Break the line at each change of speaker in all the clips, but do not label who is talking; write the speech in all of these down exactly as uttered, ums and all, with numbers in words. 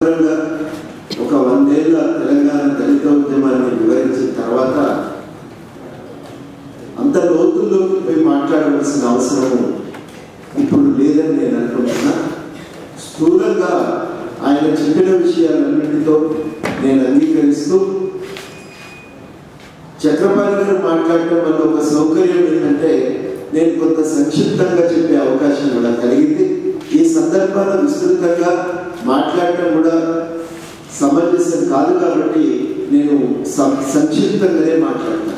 ఒక వందేళ్ల తెలంగాణ దళిత ఉద్యమాన్ని వివరించిన తర్వాత అంత లోతుల్లోకి పోయి మాట్లాడవలసిన అవసరం ఇప్పుడు లేదని నేను అనుకుంటున్నా. స్థూలంగా ఆయన చెప్పిన విషయాలన్నింటితో నేను అంగీకరిస్తూ, చక్రపాణి గారు మాట్లాడటం వల్ల ఒక సౌకర్యం ఏంటంటే నేను కొంత సంక్షిప్తంగా చెప్పే అవకాశం కూడా కలిగింది. ఈ సందర్భాన్ని విస్తృతంగా మాట్లాడటం కూడా సమంజసం కాదు కాబట్టి నేను సంక్షిప్తంగానే మాట్లాడతాను.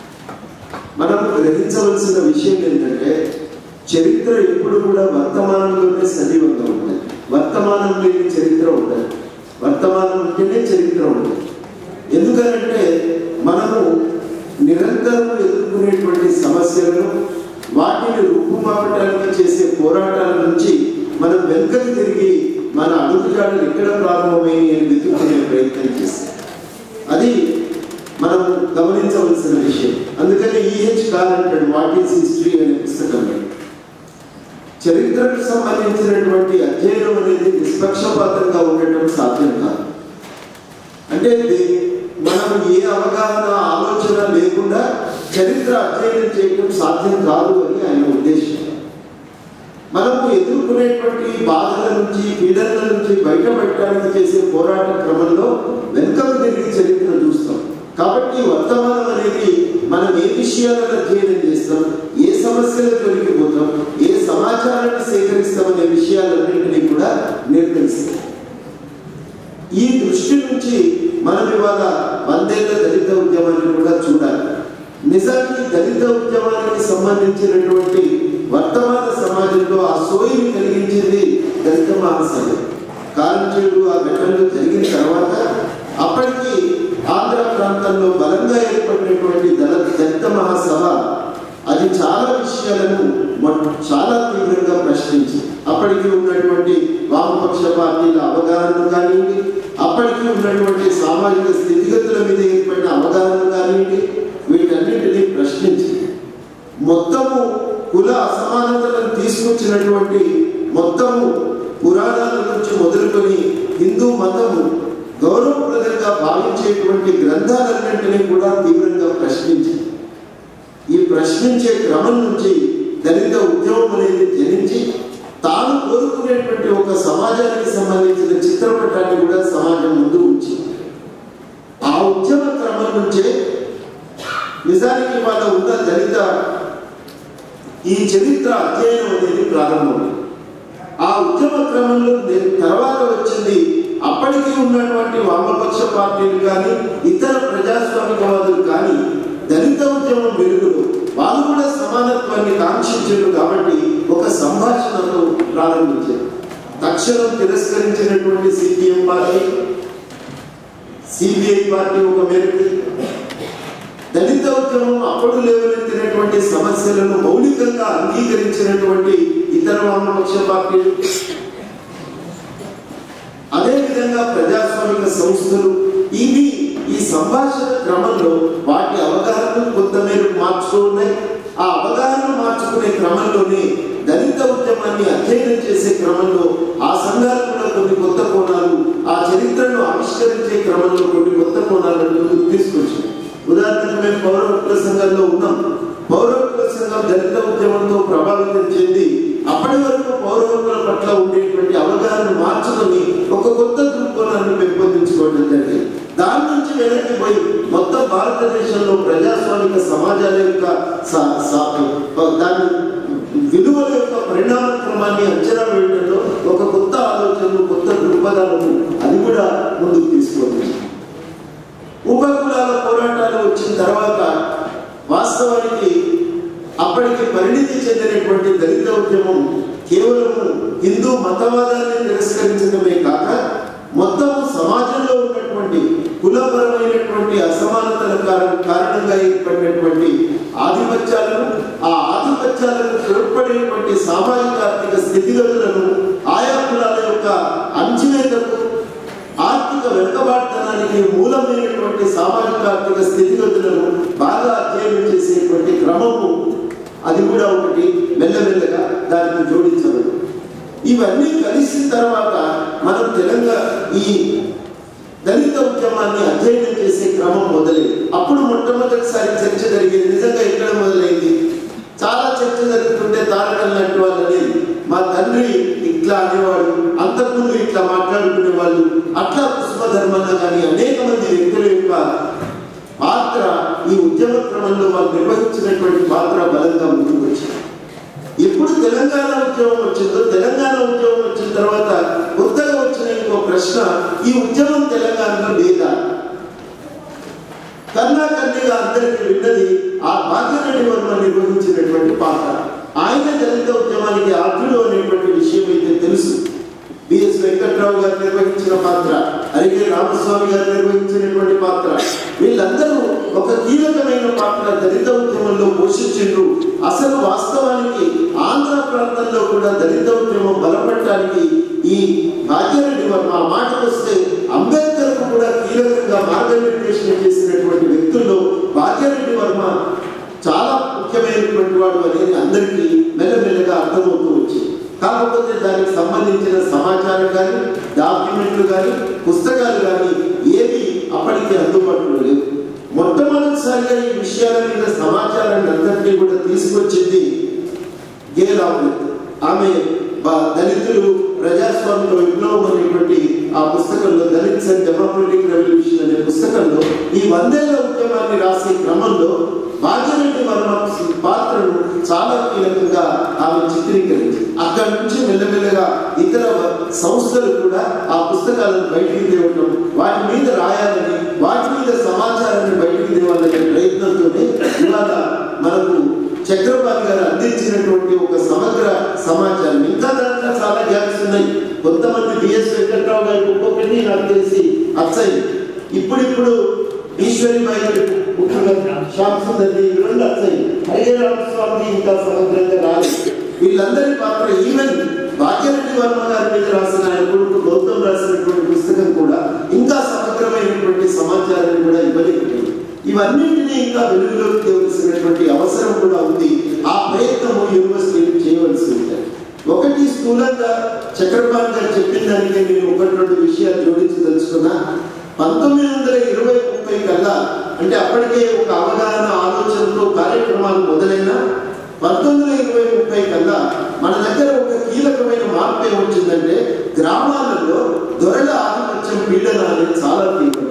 మనం గ్రహించవలసిన విషయం ఏంటంటే చరిత్ర ఎప్పుడు కూడా వర్తమానంలోనే సజీవంగా ఉంటుంది. వర్తమానం లేని చరిత్ర ఉంటుంది, వర్తమానం ఉంటేనే చరిత్ర ఉంటుంది. ఎందుకంటే మనము నిరంతరం ఎదుర్కొనేటువంటి సమస్యలను, వాటిని రూపుమాపడానికి చేసే పోరాటాల నుంచి మనం వెనుకకు తిరిగి మన అడుగుజాడలు ఎక్కడ ప్రారంభమయ్యి అని వెతుక్కునే ప్రయత్నం చేస్తాం. అది మనం గమనించవలసిన విషయం. అందుకని ఈహెచ్ కాల్ అంటాడు వాట్ ఈస్ హిస్టరీ అనే పుస్తకంలో చరిత్రకు సంబంధించినటువంటి అధ్యయనం అనేది నిష్పక్షపాతంగా ఉండటం సాధ్యం కాదు. అంటే మనం ఏ అవగాహన ఆలోచన లేకుండా చరిత్ర అధ్యయనం చేయడం సాధ్యం కాదు అని ఆయన ఉద్దేశం. మనము ఎదుర్కొనేటువంటి బాధల నుంచి, పీడనల నుంచి బయటపడటానికి చేసే పోరాట క్రమంలో వెనుకకు తిరిగి చరిత్ర చూస్తాం. కాబట్టి వర్తమానం అనేది మనం ఏ విషయాలను అధ్యయనం చేస్తాం, ఏ సమస్యలు తొలగిపోతాం, ఏ సమాచారాన్ని సేకరిస్తామనే విషయాలన్నింటినీ కూడా నిర్ణయిస్తాం. ఈ దృష్టి నుంచి మనం ఇవాళ వందేళ్ల దళిత ఉద్యమాన్ని కూడా చూడాలి. నిజానికి దళిత ఉద్యమానికి సంబంధించినటువంటి వర్తమాన సమాజంలో ఆ సోయిని కలిగించింది దళిత మహాసభ. కారంచేడు ఆ ఘటనలు జరిగిన తర్వాత అప్పటికి ఆంధ్ర ప్రాంతంలో బలంగా ఏర్పడినటువంటి దళ దళిత మహాసభ అది చాలా విషయాలను చాలా తీవ్రంగా ప్రశ్నించింది. అప్పటికి ఉన్నటువంటి వామపక్ష పార్టీల అవగాహన కానివ్వండి, అప్పటికి ఉన్నటువంటి సామాజిక స్థితిగతుల మీద ఏర్పడిన అవగాహన కానివ్వండి, వీటన్నింటినీ ప్రశ్నించింది. మొత్తము కుల అసమానతలను తీసుకొచ్చినటువంటి మొత్తము పురాణాల నుంచి మొదలుకొని హిందూ మతము గౌరవప్రదంగా భావించేటువంటి గ్రంథాలన్నింటినీ కూడా తీవ్రంగా ప్రశ్నించింది. ఈ ప్రశ్నించే క్రమం నుంచి దళిత ఉద్యమం అనేది జనించి తాను కోరుకునేటువంటి ఒక సమాజానికి సంబంధించిన చిత్రపటాన్ని కూడా సమాజం ముందు ఉంచింది. ఆ ఉద్యమ క్రమం నుంచే నిజానికి వాళ్ళ ఉన్న దళిత ఈ చరిత్ర అధ్యయనం అనేది ప్రారంభమైంది. ఆ ఉద్యమ క్రమంలో తర్వాత వచ్చింది అప్పటికి ఉన్నటువంటి వామపక్ష పార్టీలు కానీ ఇతర ప్రజాస్వామికవాదులు కానీ దళిత ఉద్యమం వెలుగులో వాళ్ళు కూడా సమానత్వాన్ని కాంక్షించారు. కాబట్టి ఒక సంభాషణతో ప్రారంభించారు. తక్షణం తిరస్కరించినటువంటి సిపిఎం పార్టీ, సిపిఐ పార్టీ ఒక మేరకు దళిత ఉద్యమం అప్పుడు లేవనెత్తినటువంటి సమస్యలను మౌలికంగా అంగీకరించినటువంటి ఇతర వామపక్ష పార్టీలు, అదేవిధంగా ప్రజాస్వామిక సంస్థలు, ఇవి ఈ సంభాషణ క్రమంలో వాటి అవగాహనను కొంతమేరకు మార్చుకున్నాయి. ఆ అవగాహన మార్చుకునే క్రమంలోనే దళిత ఉద్యమాన్ని అధ్యయనం చేసే క్రమంలో ఆ సంఘాలు కూడా కొన్ని కొత్త కోణాలు, ఆ చరిత్రను ఆవిష్కరించే క్రమంలో కొన్ని కొత్త కోణాలను తీసుకొచ్చాయి. ఉదాహరణకు మేము పౌర హక్కుల సంఘంలో ఉన్నాం. పౌర హక్కుల సంఘం దళిత ఉద్యమంతో ప్రభావితం చెంది అప్పటి వరకు పౌర హక్కుల పట్ల ఉండేటువంటి అవగాహన మార్చుకొని ఒక కొత్త దృక్కోణాన్ని పెంపొందించుకోవడం జరిగింది. దాని నుంచి వెనక్కి పోయి మొత్తం భారతదేశంలో ప్రజాస్వామిక సమాజాల యొక్క దాని విలువల యొక్క పరిణామ క్రమాన్ని అంచనా వేయడంలో ఒక కొత్త ఆలోచనలు, కొత్త దృక్పథాలను అది కూడా ముందుకు తీసుకుంది. ఉపకులాల పోరాటాలు వచ్చిన తర్వాత వాస్తవానికి అప్పటికి పరిణితి చెందినటువంటి దళిత ఉద్యమం కేవలము హిందూ మతవాదాన్ని తిరస్కరించడమే కాక మొత్తం సమాజంలో ఉన్నటువంటి కులపరమైనటువంటి అసమానతల కారణంగా ఏర్పడినటువంటి ఆధిపత్యాలను, ఆ ఆధిపత్యాలకు తోడ్పడేటువంటి సామాజిక ఆర్థిక స్థితిగతులను, ఆయా కులాల యొక్క అంచివేతకు, ఆర్థిక వెనుకబాటుతనానికి మూలమైనటువంటి సామాజిక ఆర్థిక స్థితిగతులను బాగా అధ్యయనం చేసేటువంటి క్రమము అది కూడా ఒకటి మెల్లమెల్లగా దానికి జోడించబడింది. ఇవన్నీ కలిసిన తర్వాత మనం తెలంగాణ ఈ దళిత ఉద్యమాన్ని అధ్యయనం చేసే క్రమం మొదలైంది. అప్పుడు మొట్టమొదటిసారి చర్చ జరిగేది నిజంగా ఎక్కడ మొదలైంది? చాలా చర్చ జరుగుతుంటే తారకం లాంటి వాళ్ళు అనేది మా తండ్రి ఇట్లా అనేవాడు, అంతకుముందు ఇట్లా మాట్లాడుకునే వాళ్ళు, అట్లా పుష్పధర్మన్న కానీ అనేక మంది వ్యక్తుల యొక్క పాత్ర ఈ ఉద్యమ క్రమంలో వాళ్ళు నిర్వహించినటువంటి పాత్ర బలంగా ముందుకు వచ్చింది. ఎప్పుడు తెలంగాణ ఉద్యమం వచ్చిందో, తెలంగాణ ఉద్యమం వచ్చిన తర్వాత కొత్తగా వచ్చిన ఇంకో ప్రశ్న, ఈ ఉద్యమం తెలంగాణలో లేదా? కర్ణాకర్ణిగా అందరికీ విన్నది ఆ భాగ్యరెడ్డి వర్మ నిర్వహించినటువంటి పాత్ర. ఆయన దళిత ఉద్యమానికి ఆర్జుడు అనేటువంటి విషయం అయితే తెలుసు. బిఎస్ వెంకట్రావు గారు నిర్వహించిన పాత్ర, అరిగే రామస్వామి గారు నిర్వహించినటువంటి పాత్ర, వీళ్ళందరూ ఒక కీలకమైన పాత్ర దళిత ఉద్యమంలో పోషించారు. అసలు వాస్తవానికి ఆంధ్ర ప్రాంతంలో కూడా దళిత ఉద్యమం బలపడటానికి ఈ భాగ్యరెడ్డి వర్మ, ఆ మాటకు వస్తే అంబేద్కర్ కు కూడా కీలకంగా మార్గనిర్దేశం చేసినటువంటి వ్యక్తుల్లో భాగ్యరెడ్డి వర్మ చాలా ముఖ్యమైనటువంటి వాడు అనేది అందరికీ మెల్లమెల్లగా అర్థమవుతూ వచ్చింది. కాకపోతే దానికి సంబంధించిన సమాచారం కానీ, డాక్యుమెంట్లు కానీ, పుస్తకాలు కానీ ఏవి అప్పటికి అందుబాటులో లేవు. మొట్టమొదటిసారిగా ఈ విషయాల మీద సమాచారాన్ని అందరినీ కూడా తీసుకొచ్చింది గేలావు. ఆమె దళితులు ప్రజాస్వామ్య విప్లవం అనేటువంటి ఆ పుస్తకంలో, దళిత్స్ అండ్ డెమోక్రటిక్ రెవల్యూషన్ అనే పుస్తకంలో ఈ వందేళ్ల ఉద్యమాన్ని రాసే క్రమంలో భాగ్యరెడ్డి వర్మ పాత్రను చాలా కీలకంగా ఆమె చిత్రీకరించింది. అక్కడి నుంచి మెల్లమెల్లగా ఇతర సంస్థలు కూడా ఆ పుస్తకాలను బయటికి తేవటం, వాటి మీద రాయాలని, వాటి మీద సమాచారాన్ని బయటికి తేవాలనే ప్రయత్నంతోనే ఇవాళ మనకు చక్రపాణి గారు అందించినటువంటి ఒక సమగ్ర సమాచారం. ఇంకా దాంట్లో చాలా గ్యాప్స్ ఉన్నాయి. కొంతమంది బిఎస్ వెంకట్రావు గారికి ఒక్కొక్కటి నాకు తెలిసి అచ్చయి, ఇప్పుడిప్పుడు ఈశ్వరిబాయి శాంసుందరి రెండు అచ్చయి, హరిహర రామస్వామి ఇంకా సమగ్రంగా రాలేదు. వీళ్ళందరి పాత్ర, ఈవెన్ భాగ్యరెడ్డి వర్మ గారి మీద రాసిన ఆయన కొడుకు గౌతమ్ రాసినటువంటి పుస్తకం కూడా ఇంకా సమగ్రమైనటువంటి సమాచారాన్ని కూడా ఇవ్వలేకపోయింది. ఇవన్నింటినీ ఇంకా వెలుగులోకి తేవలసినటువంటి అవసరం కూడా ఉంది. ఆ ప్రయత్నము యూనివర్సిటీలు చేయవలసి ఉంటాయి. ఒకటి స్థూలంగా చక్రపాణి గారు చెప్పిన దానికి నేను ఒకటి రెండు విషయాలు జోడించి తెలుసుకున్నా. పంతొమ్మిది వందల ఇరవై ముప్పై కల్లా, అంటే అప్పటికే ఒక అవగాహన ఆలోచనతో కార్యక్రమాలు మొదలైనా పంతొమ్మిది వందల ఇరవై ముప్పై కల్లా మన దగ్గర ఒక కీలకమైన మార్పు ఏమొచ్చిందంటే, గ్రామాలలో దొరల ఆధిపత్యం, పీడన అనేది చాలా తీవ్రమైంది.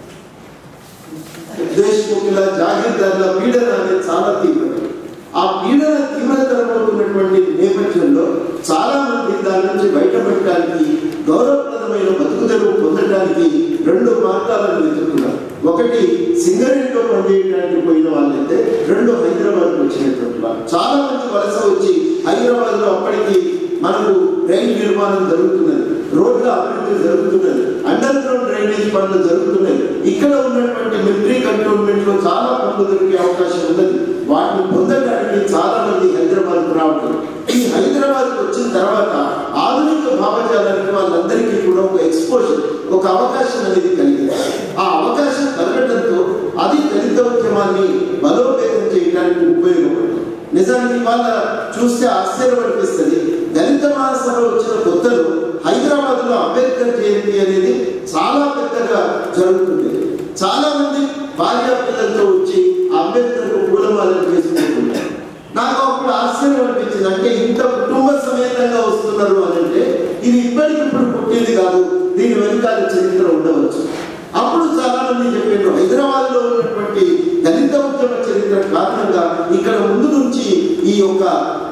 దేశముఖుల, జాగీర్దారుల పీడన అనేది చాలా తీవ్రమైంది. ఆ పీడన తీవ్రతరమవుతున్నటువంటి నేపథ్యంలో చాలా మంది దాని నుంచి బయటపడటానికి, గౌరవప్రదమైన బతుకుదెరువు పొందడానికి రెండు మార్గాలను వెతుకున్నారు. ఒకటి సింగరేణిలో పనిచేయడానికి పోయిన వాళ్ళైతే, రెండు హైదరాబాద్కి వచ్చినటువంటి వాళ్ళు. చాలా మంది వలస వచ్చి హైదరాబాద్ లో అప్పటికి మనకు రైలు నిర్మాణం జరుగుతున్నది, రోడ్ల అభివృద్ధి జరుగుతున్నది, అండర్ గ్రౌండ్ డ్రైనేజ్ పనులు జరుగుతున్నాయి. ఇక్కడ ఉన్నటువంటి మిలిటరీ కంటోన్మెంట్ లో చాలా పనులు దొరికే అవకాశం ఉన్నది. వాటిని పొందడానికి చాలా మంది హైదరాబాద్ రావడం. ఈ హైదరాబాద్ వచ్చిన తర్వాత ఆధునిక భావజాలానికి వాళ్ళందరికీ కూడా ఒక ఎక్స్పోజర్, ఒక అవకాశం అనేది కలిగింది. ఆ అవకాశం కలగడంతో అది దళిత ఉద్యమాన్ని బలోపేతం చేయడానికి ఉపయోగపడింది. నిజానికి వాళ్ళ చూస్తే ఆశ్చర్యం అనిపిస్తుంది. దళిత మహాసభ వచ్చిన కొత్తలో హైదరాబాద్ లో అంబేద్కర్ జయంతి అనేది చాలా పెద్దగా జరుగుతుంది. చాలా మంది భార్య పిల్లలతో వచ్చి అంబేద్కర్ పూలమాలను చేసుకుంటున్నారు. నాకు అప్పుడు ఆశ్చర్యం అనిపించింది. అంటే ఇంత కుటుంబ సమేతంగా వస్తున్నారు అని అంటే ఇది ఇప్పటికిప్పుడు పుట్టింది కాదు, దీని వెనుకాల చరిత్ర ఉండవచ్చు. అప్పుడు చాలా మంది చెప్పారు, హైదరాబాద్ లో ఉన్నటువంటి దళిత ఉద్యమ చరిత్ర కారణంగా ఇక్కడ ముందు నుంచి ఈ యొక్క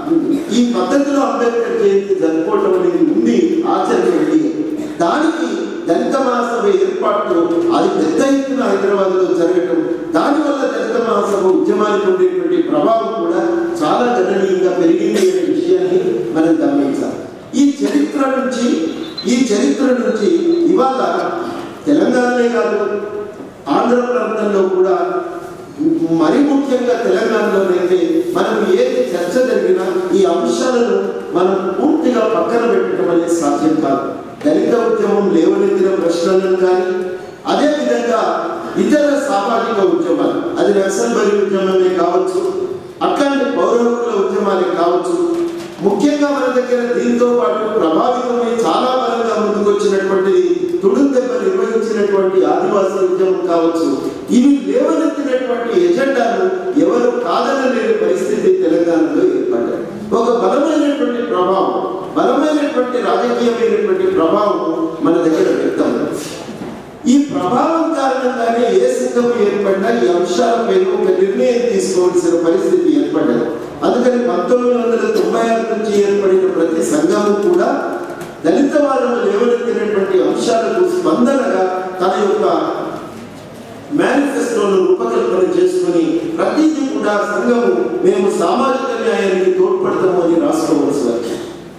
ఈ పద్ధతిలో అంబేద్కర్ జయంతి జరుపుకోవటం అనేది ఉంది, ఆచరించండి. దానికి దళిత మహాసభ ఏర్పాటు అది పెద్ద ఎత్తున హైదరాబాద్ లో జరగటం, దానివల్ల దళిత మహాసభ ఉద్యమానికి ఉండేటువంటి ప్రభావం కూడా చాలా గణనీయంగా పెరిగింది అనే విషయాన్ని మనం గమనించాలి. ఈ చరిత్ర నుంచి ఈ చరిత్ర నుంచి ఇవాళ తెలంగాణనే కాదు, ఆంధ్ర ప్రాంతంలో కూడా, మరి ముఖ్యంగా తెలంగాణలోనైతే మనం ఏది చర్చ జరిగినా ఈ అంశాలను మనం పూర్తిగా పక్కన పెట్టడం అనేది సాధ్యం కాదు. దళిత ఉద్యమం లేవనెత్తిన ప్రశ్నలను కానీ, అదేవిధంగా ఇతర సామాజిక ఉద్యమాలు, అది నక్సల్బరీ ఉద్యమమే కావచ్చు, అట్లాంటి పౌర హక్కుల ఉద్యమాలే కావచ్చు, ముఖ్యంగా మన దగ్గర దీంతో పాటు ప్రభావితమై చాలా బలంగా ముందుకు వచ్చినటువంటిది తుడుందెబ్బ నిర్వహించినటువంటి ఆదివాసీ ఉద్యమం కావచ్చు. ఇవి లేవనెత్తినటువంటి ఎజెండాను ఎవరు కాదనలేని పరిస్థితి తెలంగాణలో ఏర్పడ్డాయి. ఒక బలమైనటువంటి ప్రభావం, బలమైనటువంటి రాజకీయమైనటువంటి ప్రభావం మన దగ్గర వ్యక్తమైంది. ఈ ప్రభావం కారణంగానే ఏ సంఘం ఏర్పడినా ఈ అంశాలపై ఒక నిర్ణయం తీసుకోవాల్సిన పరిస్థితి ఏర్పడ్డది. అందుకని పంతొమ్మిది వందల తొంభై ఆరు నుంచి ఏర్పడిన ప్రతి సంఘము కూడా దళిత వారిని లేవనెత్తినటువంటి అంశాలకు స్పందనగా తన యొక్క మేనిఫెస్టోను రూపకల్పన చేసుకుని ప్రతిదీ కూడా సంఘము మేము సామాజిక న్యాయానికి తోడ్పడతాము అని రాసుకోవాల్సి వచ్చింది.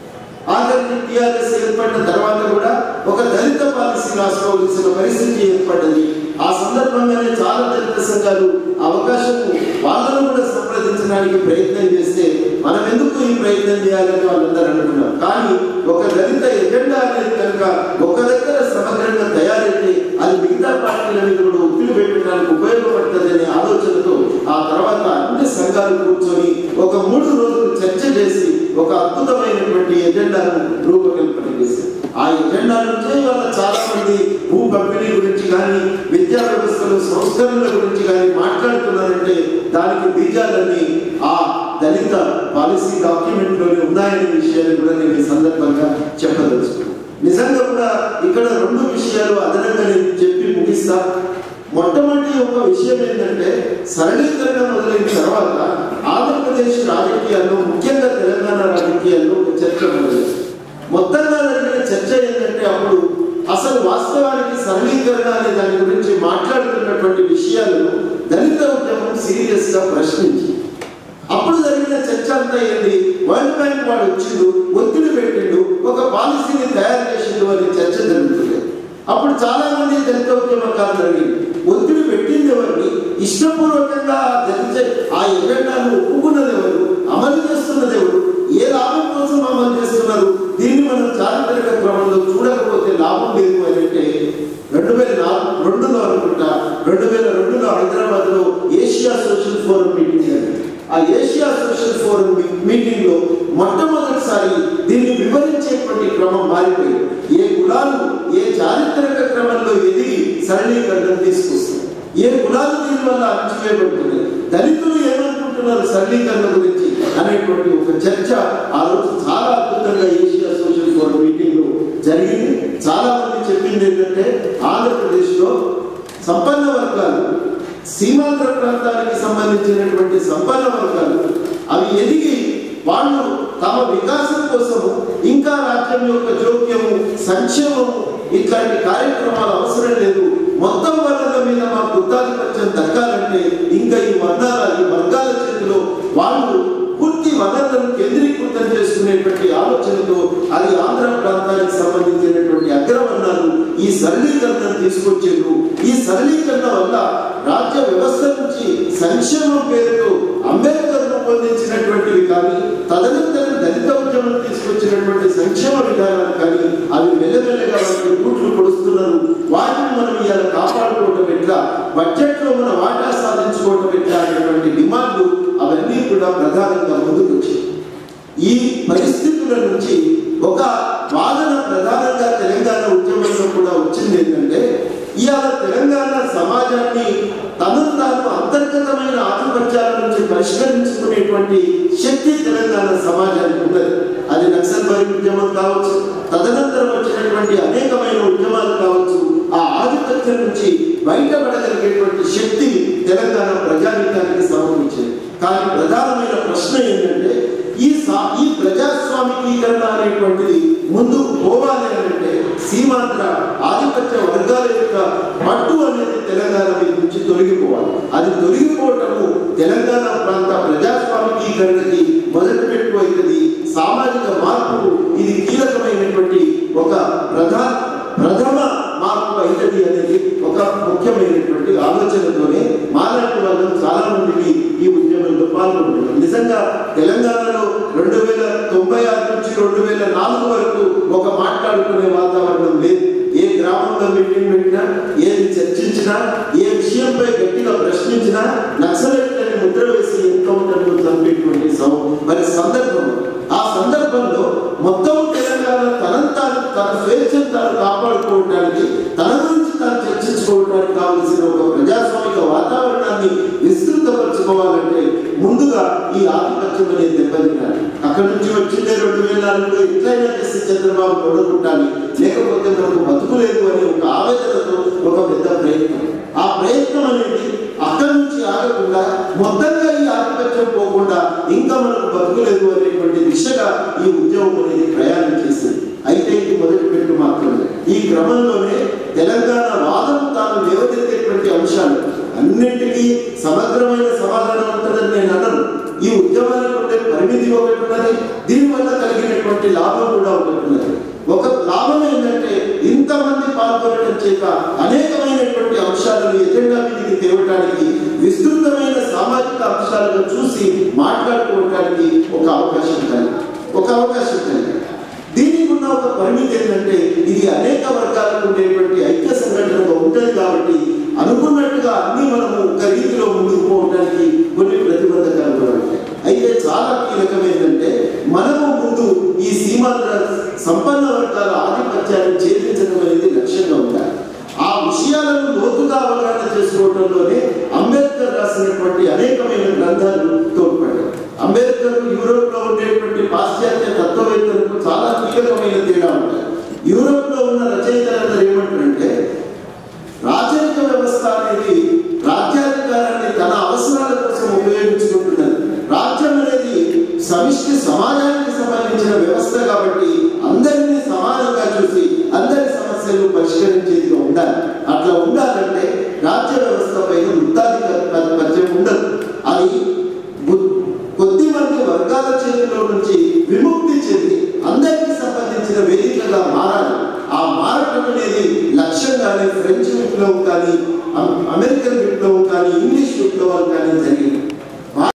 ఆఖరికి టీఆర్ఎస్ ఏర్పడిన తర్వాత కూడా ఒక దళిత పాలసీ రాసుకోవాల్సిన పరిస్థితి ఏర్పడ్డది. ఆ సందర్భంగానే చాలా దళిత సంఘాలు అవకాశం వాళ్ళను కూడా సంప్రదించడానికి ప్రయత్నం చేస్తే మనం ఎందుకు ఈ ప్రయత్నం చేయాలని వాళ్ళందరూ అంటున్నారు. కానీ ఒక దళిత ఎజెండా అనేది కనుక ఒక దగ్గర సమగ్రంగా తయారైతే అది మిగతా పార్టీల మీద కూడా ఒత్తిడి పెట్టడానికి ఉపయోగపడుతుంది అనే ఆలోచనతో ఆ తర్వాత అన్ని సంఘాలు కూర్చొని ఒక మూడు రోజులు చర్చ చేసి ఒక అద్భుతమైనటువంటి ఎజెండాను రూపకల్పన చేశారు. ఆ ఎజెండా నుంచే వాళ్ళ చాలా మంది భూ పంపిణీ గురించి కానీ విద్యా వ్యవస్థలు సంస్కరణల గురించి కానీ మాట్లాడుతున్నారంటే దానికి బీజాలన్నీ ఆ దళిత పాలసీ డాక్యుమెంట్ లోనే ఉన్నాయనే విషయాన్ని కూడా నేను ఈ సందర్భంగా చెప్పదలుచుకున్నాను. నిజంగా కూడా ఇక్కడ రెండు విషయాలు అదనంగా నేను చెప్పి ముగిస్తా. మొట్టమొదటి ఒక విషయం ఏంటంటే సరళీకరణ మొదలైన తర్వాత ఆంధ్రప్రదేశ్ రాజకీయాల్లో ముఖ్యంగా తెలంగాణ రాజకీయాల్లో ఒక చర్చ మొదలైంది. మొత్తంగా జరిగిన చర్చ ఏంటంటే అప్పుడు అసలు వాస్తవానికి సరళీకరణ అనే దాని గురించి మాట్లాడుతున్నటువంటి విషయాలను దళిత ఉద్యమం సీరియస్ గా ప్రశ్నించి అప్పుడు జరిగిన చర్చ అంతా ఏంటి, వరల్డ్ బ్యాంక్ వాడు వచ్చిండు, ఒత్తిడి పెట్టిండు, ఒక పాలసీని తయారు చేసిండు అనే చర్చ జరుగుతుంది. అప్పుడు చాలా మంది దళిత ఉద్యమకారులు జరిగింది ఒత్తిడి పెట్టింది ఎవరిని, ఇష్టపూర్వకంగా దళిత ఆ ఎజెండాను ఒప్పుకున్నది ఎవరు, అమలు చేస్తున్నది ఎవరు, ఏ లాభం కోసం అమలు చేస్తున్నారు, దీన్ని మనం చారిత్రక క్రమంలో చూడకపోతే లాభం లేదు అని అంటే రెండు వేల నాలుగు రెండులో అనుకుంటా రెండు వేల రెండులో హైదరాబాద్ లో ఏషియా సోషల్ ఫోరం మీటింగ్ జరిగింది. ఆ ఏషియా సోషల్ ఫోరం మీటింగ్ లో మొట్టమొదటిసారి దీన్ని వివరించేటువంటి క్రమం మారిపోయింది. ఏ కులాలు ఏ చారిత్రక క్రమంలో ఎదిగి సరళీకరణ తీసుకొస్తుంది, ఏ కులాలు దీని వల్ల అణచివేయబడుతుంది, దళితులు ఏమనుకుంటున్నారు సరళీకరణ గురించి అనేటువంటి ఒక చర్చ ఆ రోజు చాలా అద్భుతంగా ఏషియా సోషల్ ఫోరం మీటింగ్ లో జరిగింది. చాలా మంది చెప్పింది ఏంటంటే ఆంధ్రప్రదేశ్ లో సంపన్న వర్గాలు, సీమాంధ్ర ప్రాంతానికి సంబంధించినటువంటి సంపన్న వర్గాలు అవి ఎదిగి వాళ్ళు తమ వికాసం కోసము ఇంకా రాజ్యం యొక్క జోక్యము సంక్షేమము ఇట్లాంటి కార్యక్రమాలు అవసరం లేదు, మొత్తం వర్గాల మీద మా గుత్తాధిపత్యం దక్కాలంటే ఇంకా ఈ వర్గాల ఈ వర్గాల చేతిలో వాళ్ళు పూర్తి వనరులను కేంద్రీకృతం చేసుకునేటువంటి ఆలోచనతో అది ఆంధ్ర ప్రాంతానికి సంబంధించినటువంటి అగ్రవర్ణాలు ఈ సరళీకరణను తీసుకొచ్చారు. ఈ సరళీకరణ వల్ల రాజ్య వ్యవస్థ నుంచి సంక్షేమం పేరుతో అంబేద్కర్ రూపొందించినటువంటివి కానీ తదనంతరం దళిత ఉద్యమం తీసుకొచ్చినటువంటి సంక్షేమ విధానాలు కానీ అవి మెల్లమెల్లగా వాటికి రూట్లు పొడుస్తున్నారు. వాటిని మనం ఇవాళ కాపాడుకోవటం ఎట్లా, బడ్జెట్ లో మన వాటా సాధించుకోవటం ఎట్లా అనేటువంటి డిమాండ్లు అవన్నీ కూడా ప్రధానంగా ముందుకు వచ్చాయి. ఈ పరిస్థితుల నుంచి ఒక వాదన ప్రధానంగా తెలంగాణ ఉద్యమంలో కూడా వచ్చింది ఏంటంటే ఇవాళ తెలంగాణ సమాజాన్ని తనను తాను అంతర్గతమైన ఆధిపత్యాల నుంచి పరిష్కరించుకునేటువంటి శక్తి తెలంగాణ సమాజానికి ఉన్నది. అది నక్సల్బరీ ఉద్యమం కావచ్చు, తదనంతరం వచ్చినటువంటి అనేకమైన ఉద్యమాలు కావచ్చు, ఆ ఆధిపత్యం నుంచి బయటపడగలిగేటువంటి శక్తి తెలంగాణ ప్రజానీకానికి సమకూర్చింది. కానీ ప్రధానమైన ప్రశ్న ఏంటంటే ఈ సా ఈ ప్రజాస్వామికీకరణ అనేటువంటిది ముందుకు పోవాలి అంటే సీమాంధ్ర ఆధిపత్య వర్గాల యొక్క పట్టు అనేది తెలంగాణ మీద నుంచి తొలగిపోవాలి. అది తొలగిపోవటము తెలంగాణ ప్రాంత ప్రజాస్వామికీకరణకి మొదటి పెట్టు అవుతుంది. సామాజిక మార్పుకు ఇది కీలకమైనటువంటి ఒక ప్రధాన ప్రథమ మార్పు అవుతుంది అనేది ఒక ముఖ్యమైనటువంటి ఆలోచనతోనే మాలాంటి వాళ్ళు చాలా మందికి ఈ ఉద్యమంలో పాల్గొంటున్నారు. నిజంగా తెలంగాణలో రెండు వేల తొంభై ఆరు నుంచి రెండు వేల నాలుగు వరకు ఒక మాట్లాడుకునే వాతావరణం లేదు. ఏ గ్రామంలో మీటింగ్ పెట్టినా, ఏది చర్చించినా, ఏ విషయంపై గట్టిగా ప్రశ్నించినా నక్సలైట్లని ముద్ర వేసి ఎన్కౌంటర్లు చంపేటువంటి మరి సందర్భం ఆ సందర్భం మొత్తం తెలంగాణ తనంతా తన స్వేచ్ఛను తాను కాపాడుకోవడానికి, తన గురించి తాను చర్చించుకోవడానికి కావలసిన ఒక ప్రజాస్వామిక వాతావరణాన్ని విస్తృతపరచుకోవాలంటే ముందుగా ఈ ఆధిపత్యం అనేది దెబ్బతినాలి. అక్కడి నుంచి వచ్చిందే రెండు వేల నాలుగులో ఎట్లయినా చేసి చంద్రబాబు ఓడగొట్టాలి, లేకపోతే మనకు బతుకులేదు అనే ఒక ఆవేదనతో ఒక పెద్ద ప్రయత్నం. ఆ ప్రయత్నం అనేది అక్కడి నుంచి ఆగకుండా మొత్తంగా ఈ ఆధిపత్యం పోకుండా ఇంకా మనకు బతుకులేదు అనేటువంటి దిశగా ఈ ఉద్యమం అనేది ప్రయాణం చేసింది. అయితే ఇది మొదటి పెట్టు మాత్రమే. ఈ క్రమంలోనే తెలంగాణ వాదం తాను లేవనెత్తేటువంటి అంశాలు అన్నింటికీ సమగ్రమైన సమాధానం ఉంటుందని నేను అన్నాను. ఈ ఉద్యమానికి ఉండే పరిమితి ఒకటి ఉన్నది, దీనివల్ల కలిగినటువంటి లాభం కూడా ఒకటి ఉన్నది. ఒక లాభం ఏంటంటే ఇంతమంది పాల్గొనడం చేత అనేకమైనటువంటి అంశాలను ఎజెండా మీదకి తేవడానికి, విస్తృతమైన సామాజిక అంశాలను చూసి మాట్లాడుకోవడానికి ఒక అవకాశం కలిగి ఒక అవకాశం కలిగి దీనికి ఉన్న ఒక పరిమితి ఏంటంటే ఇది అనేక వర్గాలకు ఉండేటువంటి ఐక్య సంఘటనగా ఉంటుంది. కాబట్టి అనుకున్నట్టుగా అన్ని మనము ఒక రీతిలో ముందుకు పోవడానికి కొన్ని ప్రతిబంధకాలు కూడా ఉంటాయి. అయితే చాలా కీలకం ఏంటంటే మనము ముందు ఈ సీమాంధ్ర సంపన్న వర్గాల ఆధిపత్యాన్ని ఛేదించడం అనేది లక్ష్యంగా ఉండాలి. ఆ విషయాలను లోతుగా అవగాహన చేసుకోవడంలోనే అంబేద్కర్ రాసినటువంటి అనేకమైన గ్రంథాలు తోడ్పడ్డాయి. అంబేద్కర్ యూరోప్ లో ఉండేటువంటి పాశ్చాత్య తత్వవేత్తలకు చాలా కీలకమైన తేడా ఉంటాయి. యూరోప్ లో ఉన్న రచయితలందరూ ఏమంటారంటే రాజరిక వ్యవస్థ అనేది రాజ్యాధికారాన్ని తన అవసరాల కోసం ఉపయోగించుకుంటున్నది. రాజ్యం అనేది సమిష్టి సమాజానికి సంబంధించిన వ్యవస్థ కాబట్టి అందరినీ సమానంగా చూసి అందరి సమస్యలు పరిష్కరించేదిగా ఉండాలి. అట్లా ఉండాలంటే రాజ్య వ్యవస్థ పైన వృత్తాధిపత్యం ఉండదు. అది కొద్ది మంది వర్గాల చేతిలో నుంచి విముక్తి చెంది అందరికీ సంబంధించిన వేదికగా మారాలి. ఆ మారటం అనేది లక్ష్యంగానే ఫ్రెంచ్ విప్లవం కానీ, అమెరికన్ విప్లవం కానీ, ఇంగ్లీష్ విప్లవాలు కానీ జరిగింది.